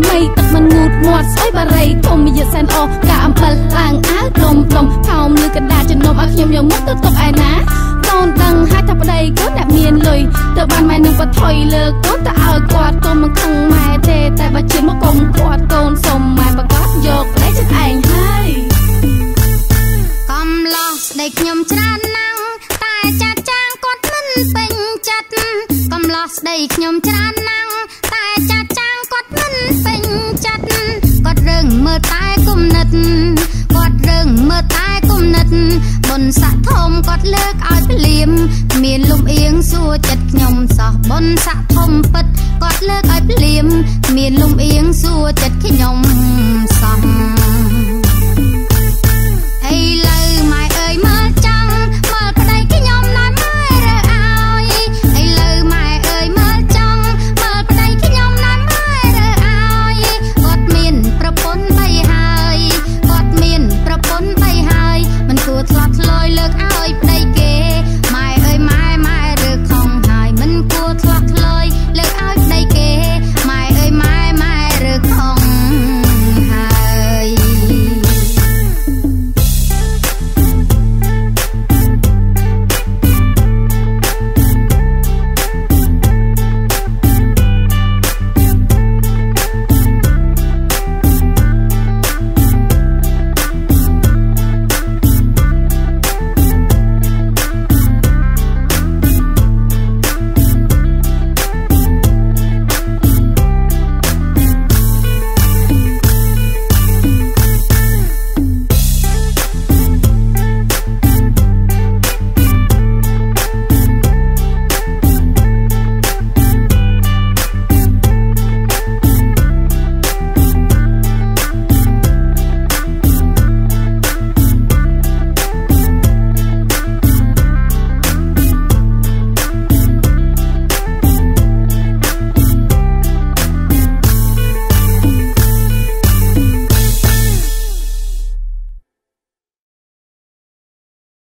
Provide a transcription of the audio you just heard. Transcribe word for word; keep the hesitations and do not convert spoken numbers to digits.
មីទឹកមិនងូតមាត់ស្អុយបារីធំមានសែនអកាអំពិលឡើងអាវដុំដុំខោមលើកដាជំនុំឲ្យខ្ញុំយកមុខទៅទុកឯណាកូនដឹងហើយថាប្តីកូនអ្នកមានលុយទៅបានម៉ែនឹងបថុយលើកូនទៅឲ្យគាត់កូនមិនខឹងម៉ែទេតែបើជិះមកកុំគាត់កូនសុំម៉ែប្រកាសយកប្តីចិត្តឯងហើយកំឡោះស្ដីខ្ញុំច្រើនណាស់តែចាស់ចាងគាត់មិនពេញចិត្តកំឡោះស្ដីខ្ញុំច្រើនណាស់តែចាស់ចាងគាត់មិនពេញចិត្តគាត់រឹងមើលតែគុណិតគាត់រឹងមើលតែគុណិតបុណ្យស័ក្តិធំគាត់លើកឲ្យភ្លាមមានលំអៀងសួរចិត្តខ្ញុំសោះបុណ្យស័ក្តិធំពិតគាត់លើកឲ្យភ្លាមមានលំអៀងសួរចិត្តខ្ញុំ